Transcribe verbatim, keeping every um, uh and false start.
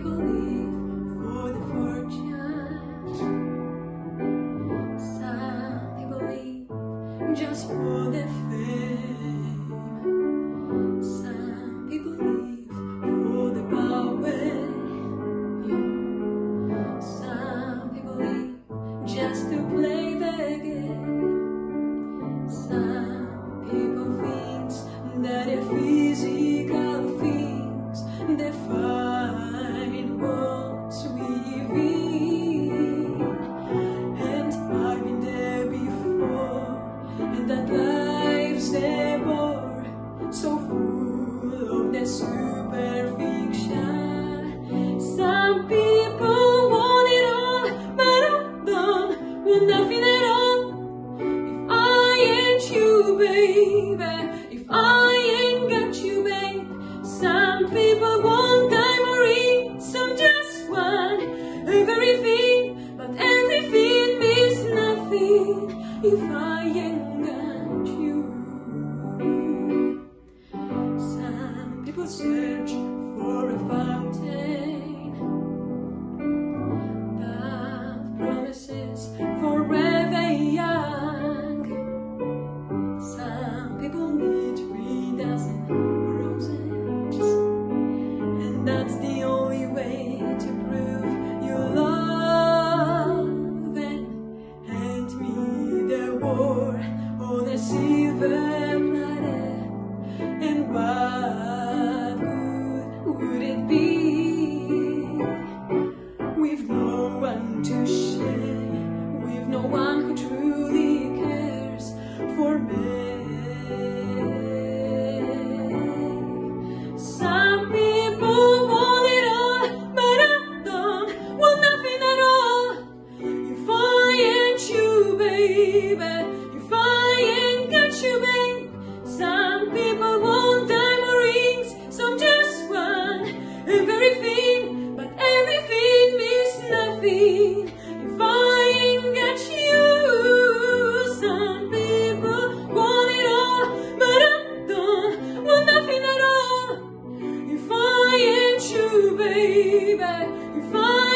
people live for the fortune. Some people live just for the fame. Some people live for the power. Yeah. Some people live just to play the game. Some people think that if physical things define what we live, and I've been there before, and that life's the bore, so full of the superfiction. Some people want it all, but I don't want nothing at all. If I ain't you, baby, if I ain't got you, babe. Some people want diamond rings, some just want everything, but everything means nothing if I ain't got you. Some people search for a fountain that promises forever young. Some people need three dozen roses, and that's the only way to prove you love. And hand me the war on a silver platter, and what good would it be with no one to share, with no one who truly cares for me? Some people want it all, but I don't want nothing at all. If I ain't you, baby, if I ain't got you, babe. Some people want diamond rings, some just want everything, but everything means nothing if I ain't got you. Some people want it all, but I don't want nothing at all. If I ain't you, baby, if I